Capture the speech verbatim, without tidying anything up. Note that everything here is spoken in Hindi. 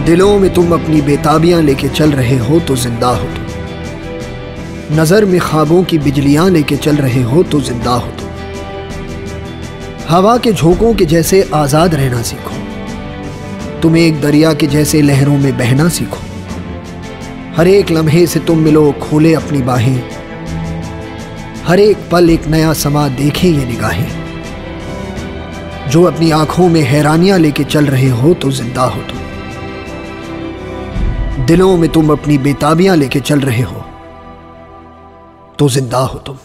दिलों में तुम अपनी बेताबियां लेके चल रहे हो तो जिंदा हो तुम। नजर में ख्वाबों की बिजलियां लेके चल रहे हो तो जिंदा हो तुम। हवा के झोंकों के जैसे आजाद रहना सीखो। तुम एक दरिया के जैसे लहरों में बहना सीखो। हर एक लम्हे से तुम मिलो खोले अपनी बाहें। हर एक पल एक नया समा देखे ये निगाहें। जो अपनी आंखों में हैरानियां लेके चल रहे हो तो जिंदा हो तुम। दिलों में तुम अपनी बेताबियां लेके चल रहे हो तो जिंदा हो तुम।